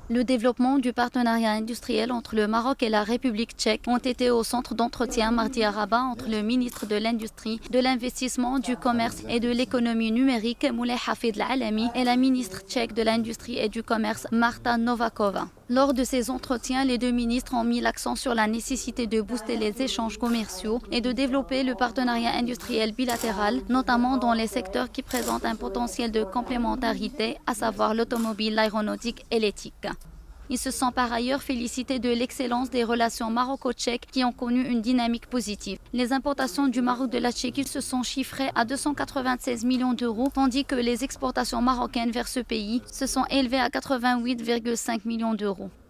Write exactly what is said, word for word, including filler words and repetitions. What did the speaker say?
Le développement du partenariat industriel entre le Maroc et la République tchèque ont été au centre d'entretien mardi à Rabat entre le ministre de l'Industrie, de l'Investissement, du Commerce et de l'Économie numérique, Moulay Hafid Al-Alami, et la ministre tchèque de l'Industrie et du Commerce, Marta Novakova. Lors de ces entretiens, les deux ministres ont mis l'accent sur la nécessité de booster les échanges commerciaux et de développer le partenariat industriel bilatéral, notamment dans les secteurs qui présentent un potentiel de complémentarité, à savoir l'automobile, l'aéronautique et l'éthique. Ils se sont par ailleurs félicités de l'excellence des relations maroco-tchèques qui ont connu une dynamique positive. Les importations du Maroc de la Tchéquie se sont chiffrées à deux cent quatre-vingt-seize millions d'euros, tandis que les exportations marocaines vers ce pays se sont élevées à quatre-vingt-huit virgule cinq millions d'euros.